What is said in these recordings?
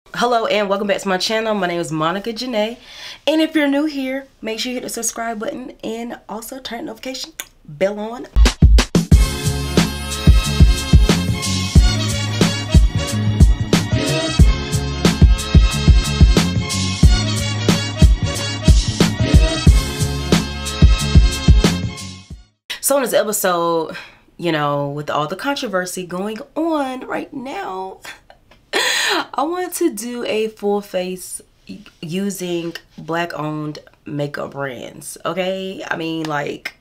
Hello and welcome back to my channel. My name is Monica Janae, and if you're new here, make sure you hit the subscribe button and also turn the notification bell on. So in this episode, you know, with all the controversy going on right now, I want to do a full face using black owned makeup brands. Okay, I mean, like,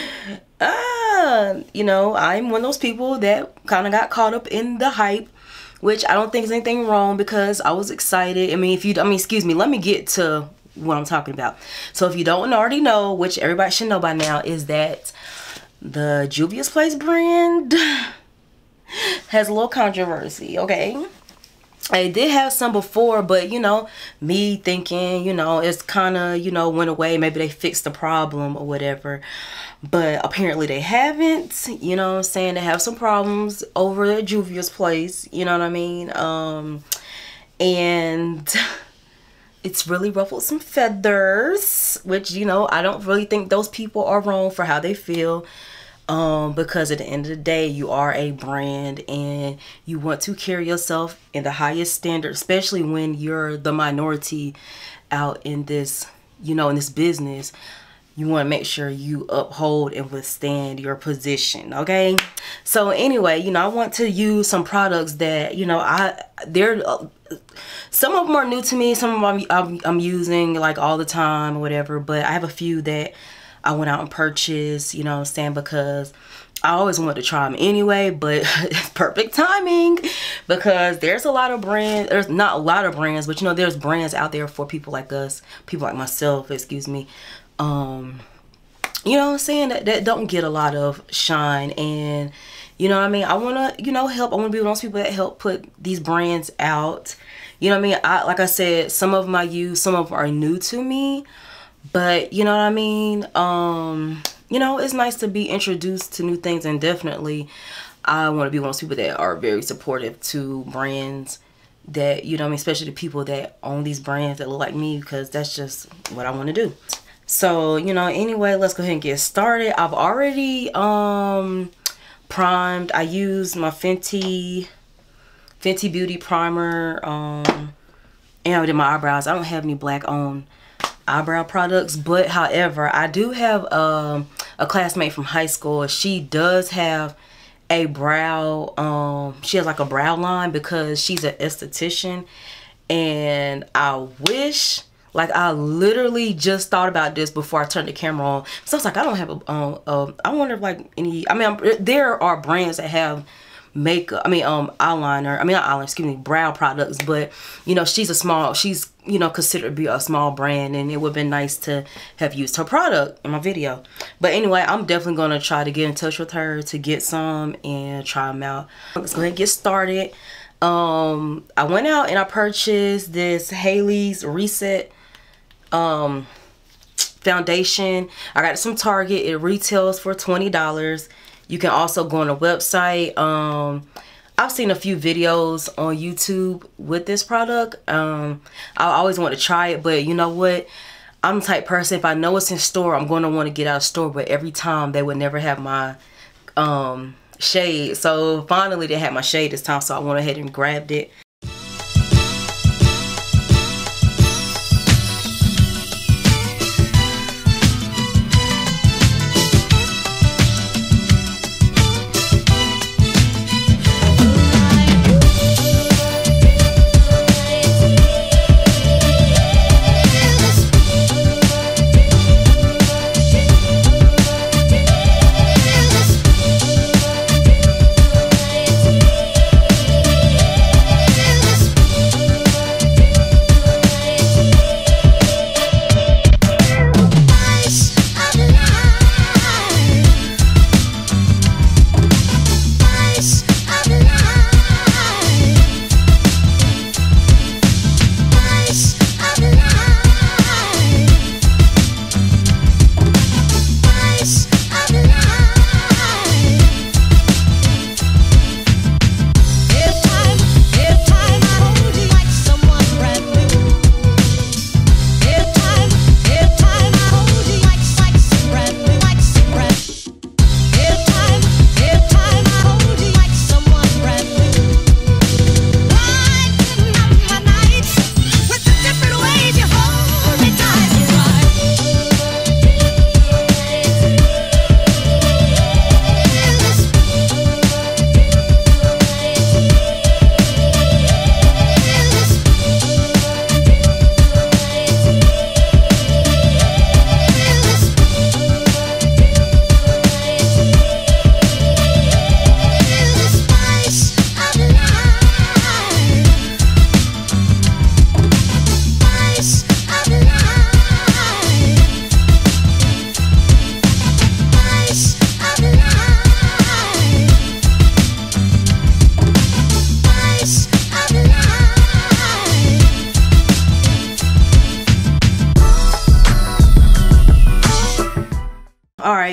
you know, I'm one of those people that kind of got caught up in the hype, which I don't think is anything wrong because I was excited. I mean, excuse me, let me get to what I'm talking about. So if you don't already know, which everybody should know by now, is that the Juvia's Place brand has a little controversy. Okay, I did have some before, but you know, me thinking, you know, it's kind of, you know, went away. Maybe they fixed the problem or whatever, but apparently they haven't. You know what I'm saying? They have some problems over at Juvia's Place, you know what I mean? And it's really ruffled some feathers, which, you know, I don't really think those people are wrong for how they feel. Because at the end of the day, you are a brand and you want to carry yourself in the highest standard, especially when you're the minority out in this, you know, in this business. You want to make sure you uphold and withstand your position. Okay, so anyway, you know, I want to use some products that, you know, some of them are new to me, some of them I'm using like all the time or whatever, but I have a few that I went out and purchased, you know what I'm saying, because I always wanted to try them anyway, but it's perfect timing because there's a lot of brands. There's not a lot of brands, but you know, there's brands out there for people like us, people like myself, excuse me. You know what I'm saying, that don't get a lot of shine. And you know what I mean, I want to, you know, help. I want to be one of those people that help put these brands out. You know what I mean? Like I said, some of them I use, some of them are new to me. But you know what I mean, you know, it's nice to be introduced to new things, and definitely I want to be one of those people that are very supportive to brands that, you know what I mean, especially the people that own these brands that look like me, because that's just what I want to do. So, you know, anyway, let's go ahead and get started. I've already primed. I used my Fenty Beauty primer, and I did my eyebrows. I don't have any black owned eyebrow products, but however, I do have a classmate from high school. She does have a brow, she has like a brow line because she's an esthetician, and I wish, like, I literally just thought about this before I turned the camera on. So I was like, I don't have I wonder if like any, I mean, there are brands that have makeup, eyeliner, not eyeliner, excuse me, brow products, but you know, she's you know, considered to be a small brand, and it would have been nice to have used her product in my video. But anyway, I'm definitely going to try to get in touch with her to get some and try them out. Let's go ahead and get started. I went out and I purchased this Hailey's Reset foundation. I got it from Target. It retails for $20. You can also go on the website. I've seen a few videos on YouTube with this product. I always want to try it, but you know what? I'm the type person, if I know it's in store, I'm going to want to get out of store, but every time they would never have my shade. So finally they had my shade this time, so I went ahead and grabbed it.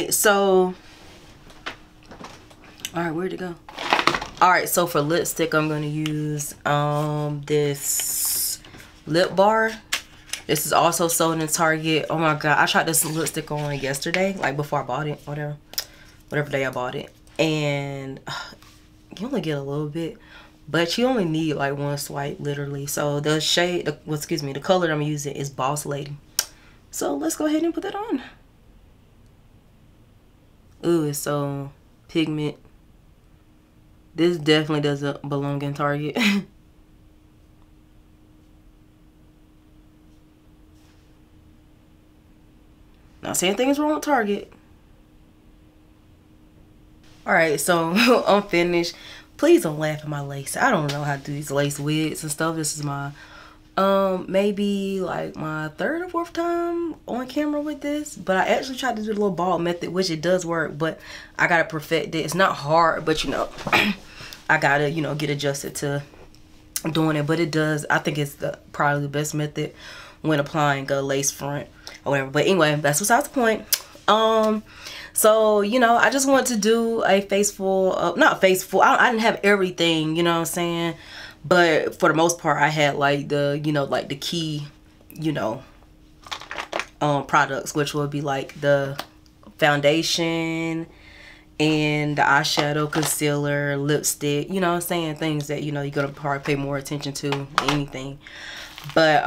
right, so where'd it go? All right, so for lipstick, I'm gonna use this lip bar. This is also sold in Target. Oh my god, I tried this lipstick on yesterday, like before I bought it, whatever day I bought it, and you only get a little bit, but you only need like one swipe, literally. So the shade, the color that I'm using is Boss Lady. So let's go ahead and put that on. Ooh, it's so pigment. This definitely doesn't belong in Target. Not saying things wrong with Target. Alright, so I'm finished. Please don't laugh at my lace. I don't know how to do these lace wigs and stuff. This is my maybe like my third or fourth time on camera with this, but I actually tried to do the little ball method, which it does work, but I gotta perfect it. It's not hard, but you know, I gotta, you know, get adjusted to doing it. But it does, I think it's probably the best method when applying a lace front or whatever. But anyway, that's besides the point. So you know, I just want to do a face full, not face full, I didn't have everything, you know what I'm saying, but for the most part I had like the, you know, like the key, you know, products, which would be like the foundation and the eyeshadow, concealer, lipstick, you know what I'm saying, things that, you know, you're gonna probably pay more attention to than anything. But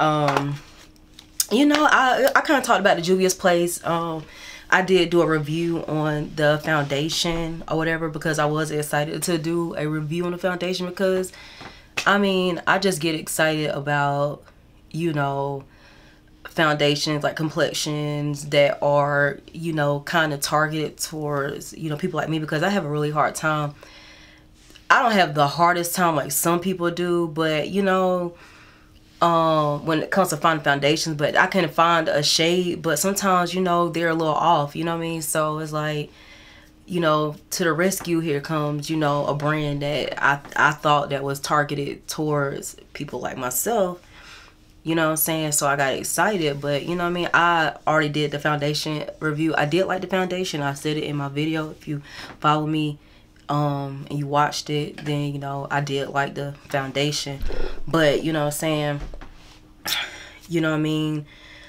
you know, I kind of talked about the Juvia's Place. I did do a review on the foundation or whatever because I was excited to do a review on the foundation because, I mean, I just get excited about, you know, foundations, like complexions that are, you know, kind of targeted towards, you know, people like me, because I have a really hard time. I don't have the hardest time like some people do, but, you know, when it comes to finding foundations, but I can find a shade, but sometimes, you know, they're a little off, you know what I mean? So it's like, you know, to the rescue here comes, you know, a brand that I thought that was targeted towards people like myself, you know what I'm saying? So I got excited, but you know what I mean, I already did the foundation review. I did like the foundation. I said it in my video. If you follow me and you watched it, then you know I did like the foundation. But you know what I'm saying, you know what I mean,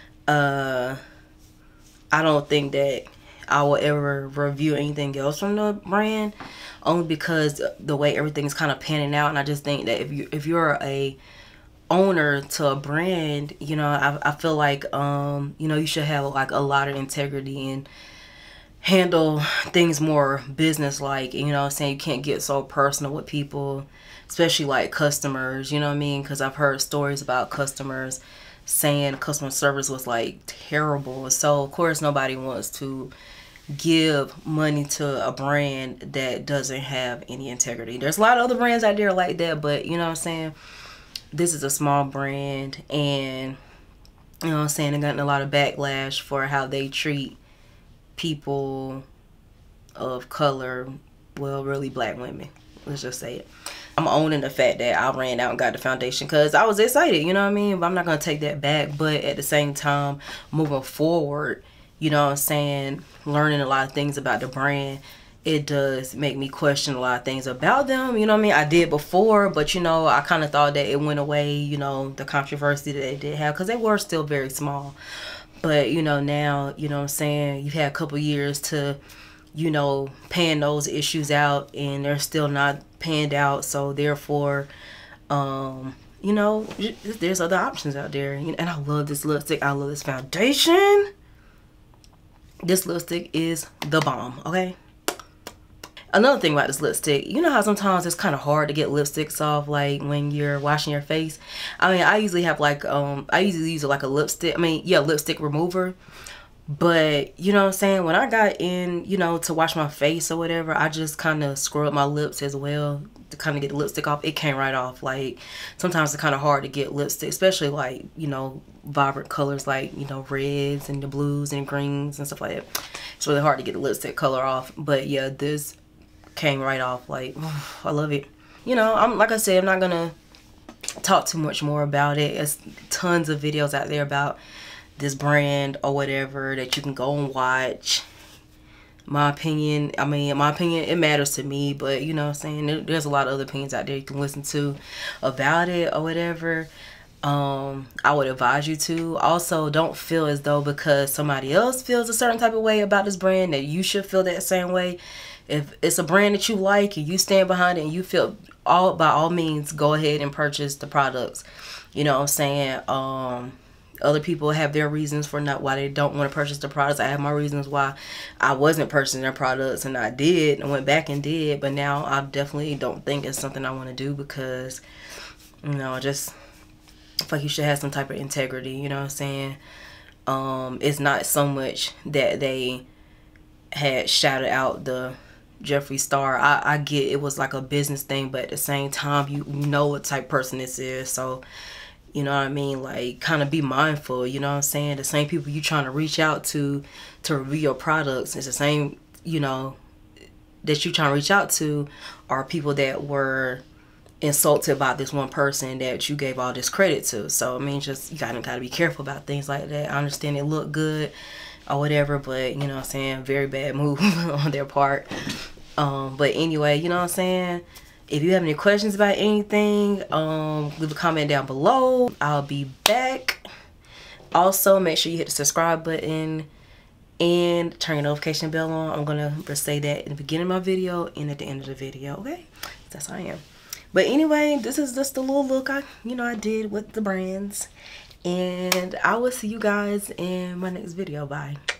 I don't think that I will ever review anything else from the brand, only because the way everything's kind of panning out. And I just think that if you're a owner to a brand, you know, I feel like you know, you should have like a lot of integrity and handle things more business like, you know what I'm saying? You can't get so personal with people, especially like customers, you know what I mean? Because I've heard stories about customers saying customer service was like terrible. So of course nobody wants to give money to a brand that doesn't have any integrity. There's a lot of other brands out there like that, but you know what I'm saying, this is a small brand, and you know what I'm saying, they're getting a lot of backlash for how they treat people of color, well, really black women, let's just say it. I'm owning the fact that I ran out and got the foundation because I was excited, you know what I mean? But I'm not going to take that back. But at the same time, moving forward, you know what I'm saying, learning a lot of things about the brand, it does make me question a lot of things about them, you know what I mean? I did before, but you know, I kind of thought that it went away, you know, the controversy that they did have, because they were still very small. But you know, now, you know what I'm saying, you've had a couple years to, you know, pan those issues out, and they're still not panned out. So therefore, you know, there's other options out there. And I love this lipstick. I love this foundation. This lipstick is the bomb, okay? Another thing about this lipstick, you know how sometimes it's kind of hard to get lipsticks off, like when you're washing your face? I mean, I usually have like, I usually use like a lipstick, lipstick remover. But, you know what I'm saying, when I got in, you know, to wash my face or whatever, I just kind of scrub my lips as well to kind of get the lipstick off. It came right off. Like, sometimes it's kind of hard to get lipstick, especially like, you know, vibrant colors like, you know, reds and the blues and greens and stuff like that. It's really hard to get the lipstick color off. But yeah, this came right off. Like, I love it. You know, like I said, I'm not gonna talk too much more about it. There's tons of videos out there about this brand or whatever that you can go and watch. my opinion, I mean, my opinion, it matters to me, but you know what I'm saying, there's a lot of other opinions out there you can listen to about it or whatever. I would advise you to. Also, don't feel as though because somebody else feels a certain type of way about this brand that you should feel that same way. If it's a brand that you like and you stand behind it and you feel, by all means, go ahead and purchase the products. You know what I'm saying? Other people have their reasons for not why they don't want to purchase the products. I have my reasons why I wasn't purchasing their products, and I did and went back and did, but now I definitely don't think it's something I want to do because, you know, just feel like you should have some type of integrity, you know what I'm saying? It's not so much that they had shouted out the Jeffree Star. I get it was like a business thing, but at the same time, you know what type of person this is, so you know what I mean? Like, kind of be mindful, you know what I'm saying? The same people you trying to reach out to review your products, it's the same, you know, that you trying to reach out to are people that were insulted by this one person that you gave all this credit to. So, I mean, just, you gotta be careful about things like that. I understand it look good or whatever, but, you know what I'm saying? Very bad move on their part. But anyway, you know what I'm saying? If you have any questions about anything, leave a comment down below. I'll be back. Also, make sure you hit the subscribe button and turn your notification bell on. I'm going to say that in the beginning of my video and at the end of the video, okay? That's how I am. But anyway, this is just a little look I did with the brands. And I will see you guys in my next video. Bye.